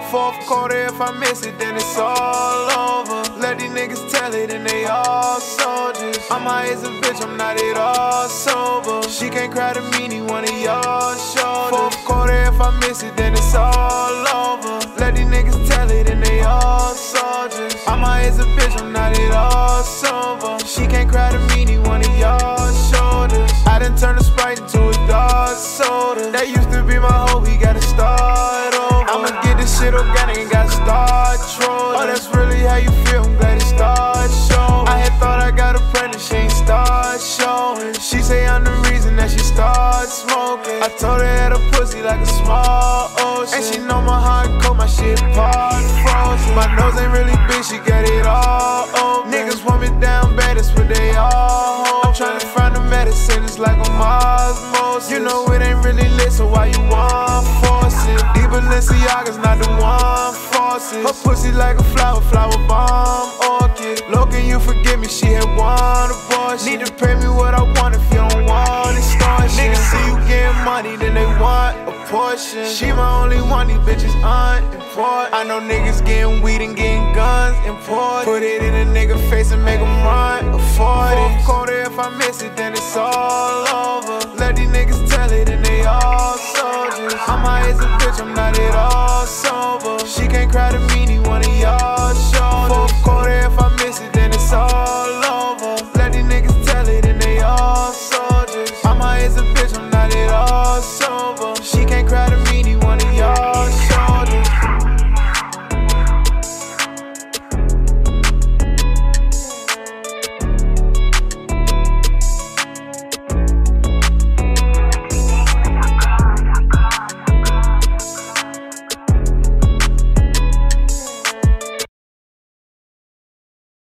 Fourth quarter, if I miss it, then it's all over. Let these niggas tell it, and they all soldiers. I'm high as a bitch, I'm not at all sober. She can't cry to me, need one of y'all shoulders. Fourth quarter, if I miss it, then it's all over. Let these niggas tell it, and they all soldiers. I'm high as a bitch, I'm not at all sober. She can't cry to me, need one of y'all shoulders. I done turned a Sprite into a dark soda. That used to be my hoe, we gotta start over. I'ma get this shit organic and gotta start trolling. Oh, that's really how you feel, I'm glad it start showing. I had thought I got a pregnant, she ain't start showing. She say I'm the reason that she start smoking. I told her that her pussy like a small ocean. And she know my heart cold, my shit part frozen. My nose ain't really big, she got it all open. Niggas want me down bad, that's what they all hope. I'm tryna find the medicine, it's like on osmosis. You know it ain't really lit, so why you want force it? These Balenciagas not the one forces. Her pussy like a flower, flower bomb orchid. Logan, you forgive me, she had one abortion. Need to pay me what I want if you don't want extortion. Niggas see you getting money, then they want a portion. She my only one, these bitches unimportant. I know niggas getting weed and getting guns imported. Put it in a nigga face and make him run, afford it. Fourth quarter, if I miss it, then it's all over. Let these niggas tell it, and they all soldiers. I'm high as a bitch, I'm not at all sober.